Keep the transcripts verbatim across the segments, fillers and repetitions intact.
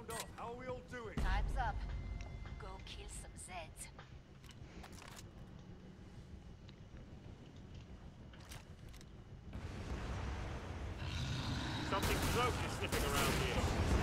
round off. How are we all doing? Time's up. Go kill some Zeds. Something close is sniffing around here.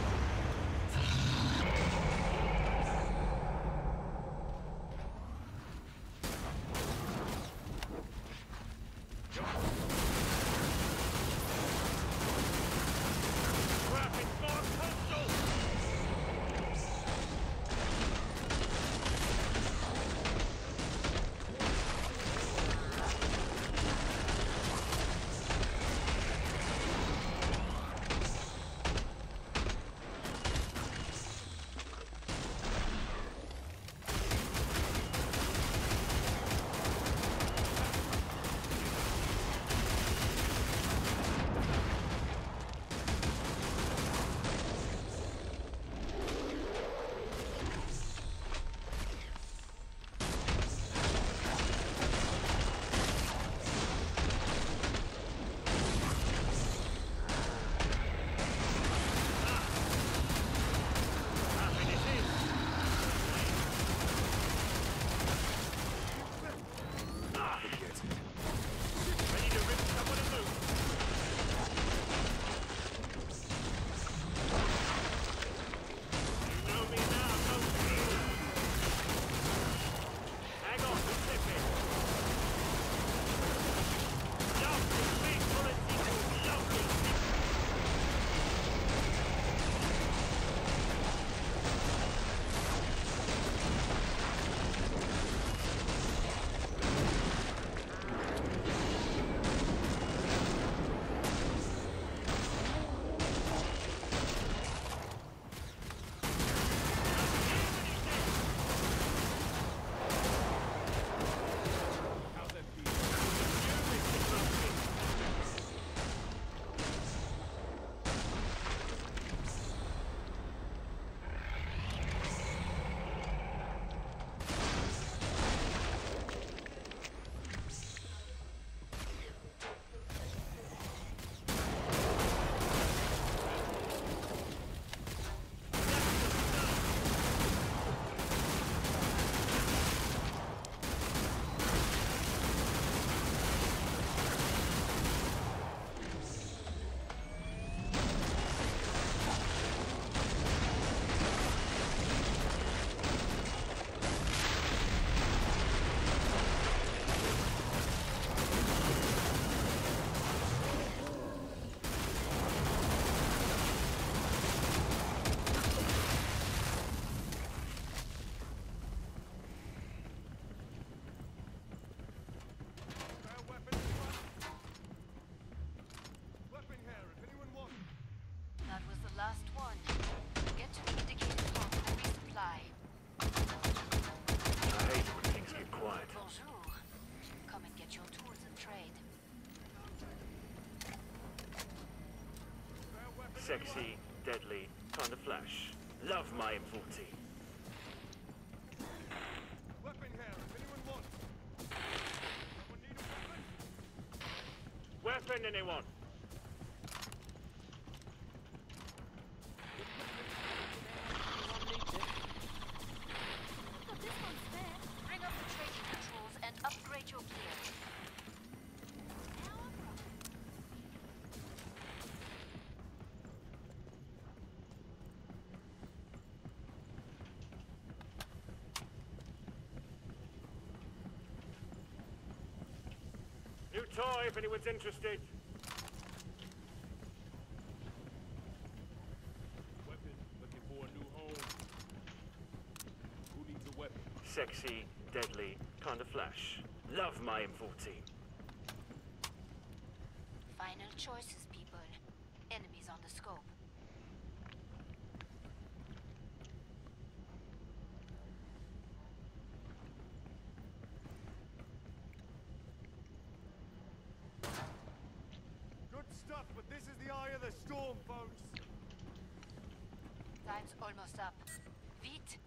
Last one. Get to the indicated spot and resupply. I hate it when things get quiet. Bonjour. Come and get your tools and trade. Sexy, deadly, kind of flash. Love my M fourteen. Weapon here, if anyone wants. Someone need a weapon? Weapon, anyone? Bring up the trading controls and upgrade your gear. New toy if anyone's interested. Weapon, looking for a new home. Who needs a weapon? Sexy, deadly, kind of flash. Love my M fourteen. Final choices, people. Enemies on the scope. Good stuff, but this is the eye of the storm, folks. Time's almost up. Vite!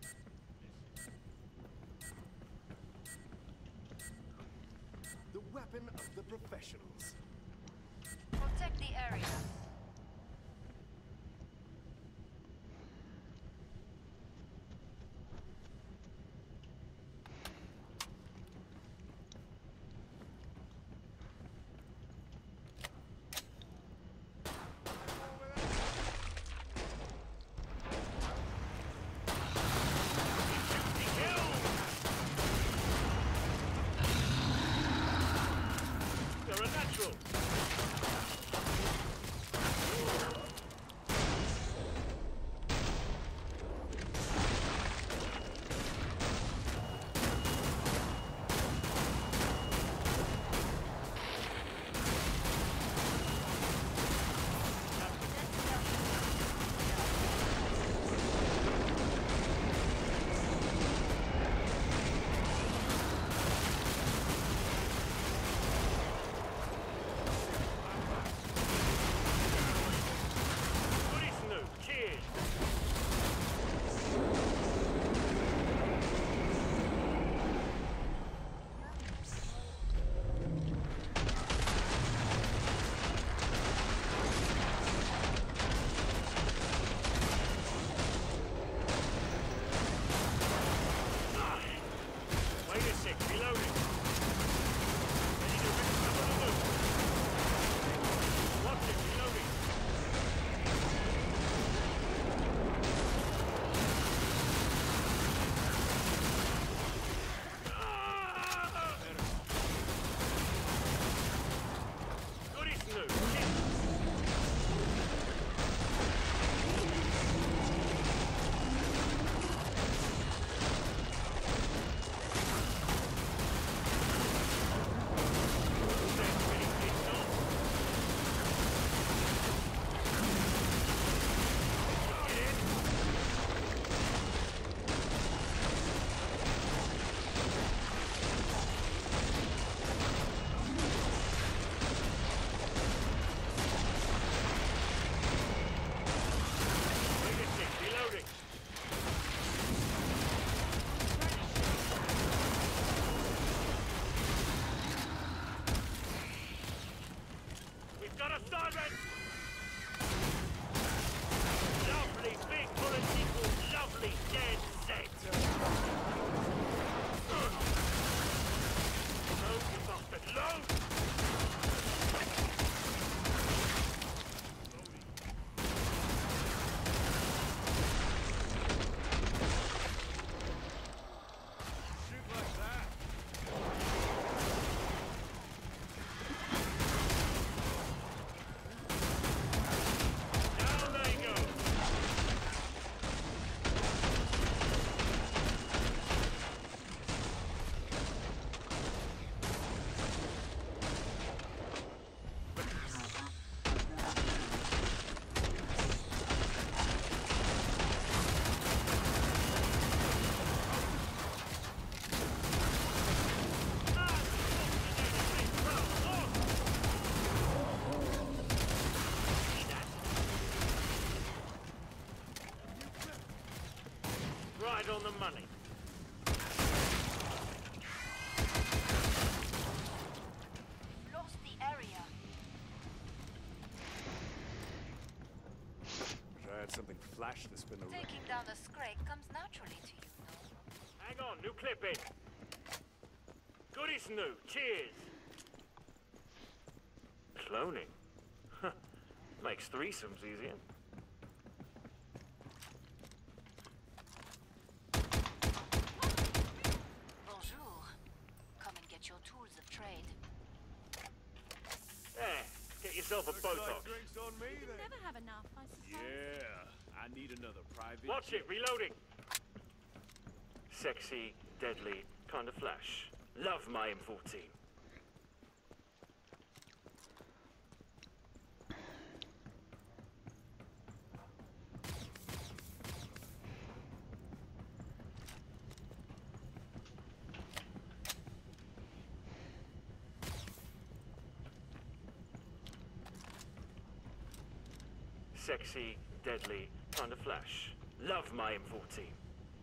The weapon of the professionals. Protect the area. Right on the money. Lost the area. Wish I had something flash to spin the room. Taking down a Scrake comes naturally to you, no? Hang on, new clip in. Goodies new. Cheers. Cloning. Huh. Makes threesomes easier. Bonjour. Come and get your tools of trade. There. Get yourself a Looks like Botox. drinks on me then. Never have enough, I suppose. Yeah, I need another private. Watch it. Reloading. Sexy, deadly, kind of flash. Love my M fourteen. Sexy, deadly, kind of flash. Love my M fourteen.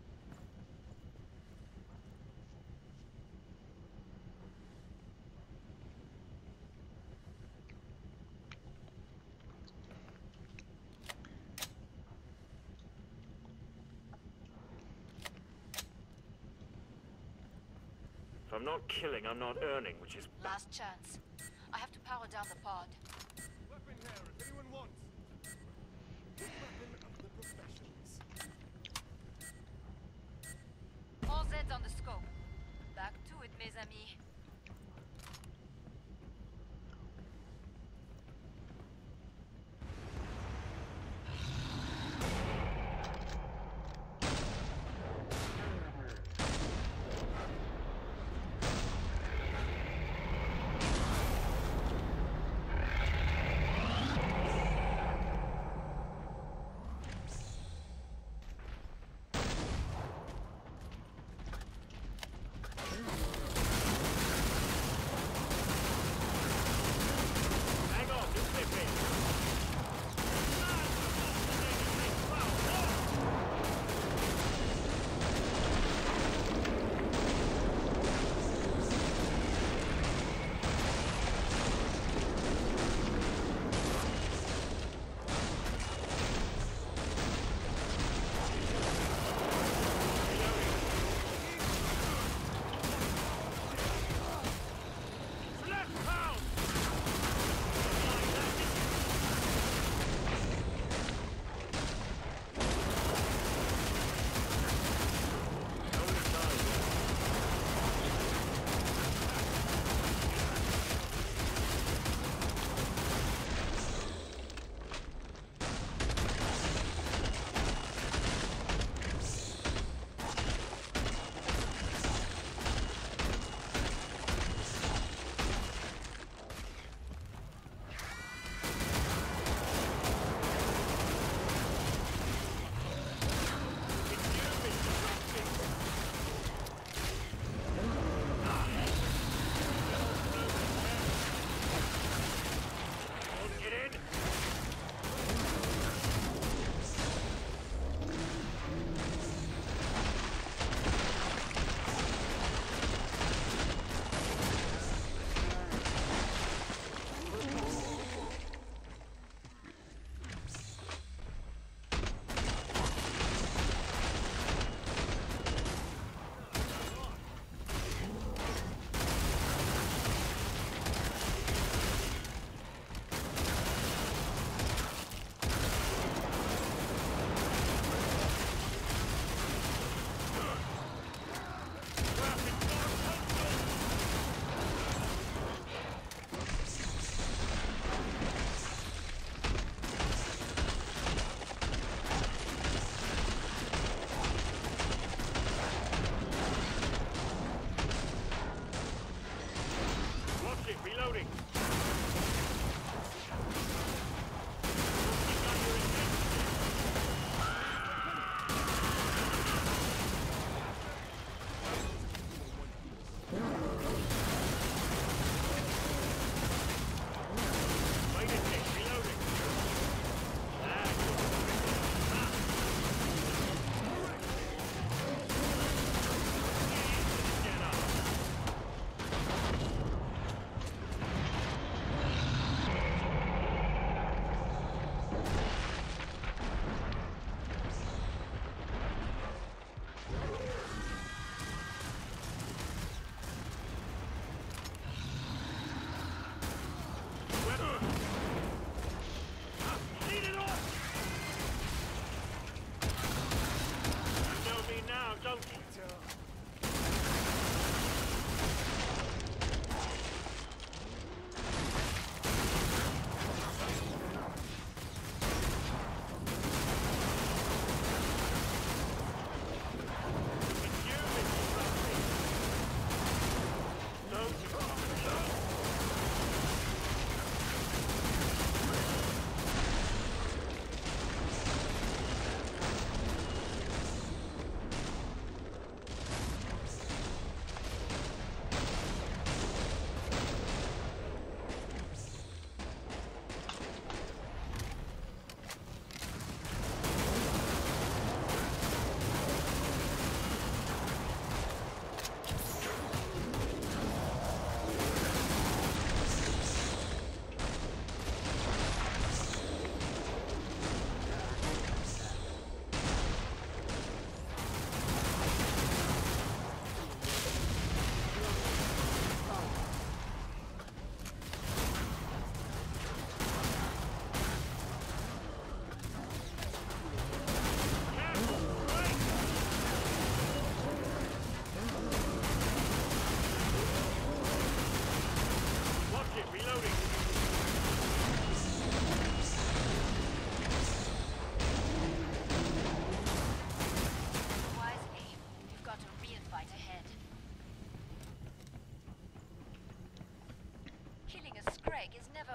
If I'm not killing, I'm not earning, which is... Last chance. I have to power down the pod. Weapon here if anyone wants. Weapon of the professions. All Zeds on the scope. Back to it, mes amis.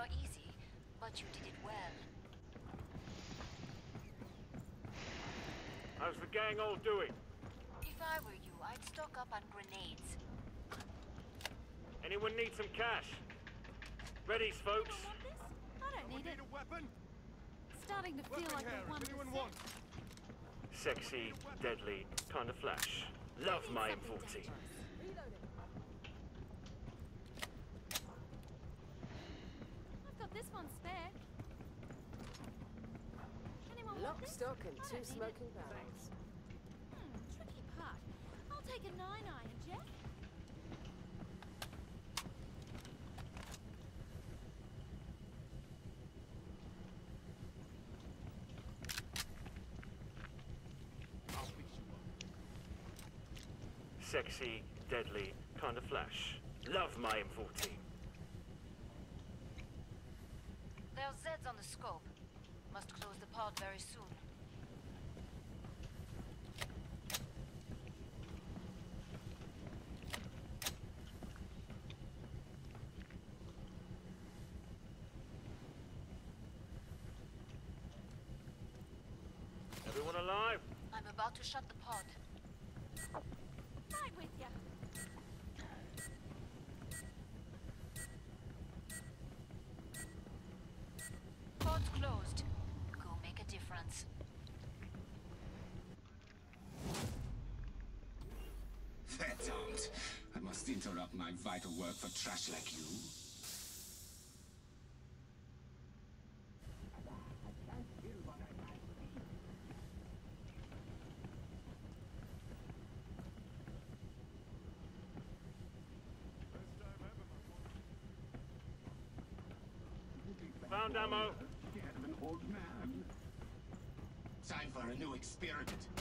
never easy, but you did it well. How's the gang all doing? If I were you, I'd stock up on grenades. Anyone need some cash? Readies, folks. Want this? I don't need it. Need a weapon? Starting to feel Weapon like here, a one if anyone percent. wants. Sexy, deadly, kind of flash. Love my M fourteen. I've got this one spare. Anyone want Lock, this? stock, and I two don't need smoking it. barrels. Hmm, tricky part. I'll take a nine iron, Jeff. Sexy, deadly, kind of flash. Love my M fourteen. There's Zeds on the scope. Must close the pod very soon. Everyone alive? I'm about to shut the pod. Right with ya. Pod's closed. Go make a difference. That's out. I must interrupt my vital work for trash like you. Found ammo. Scared of an old man. Time for a new experiment.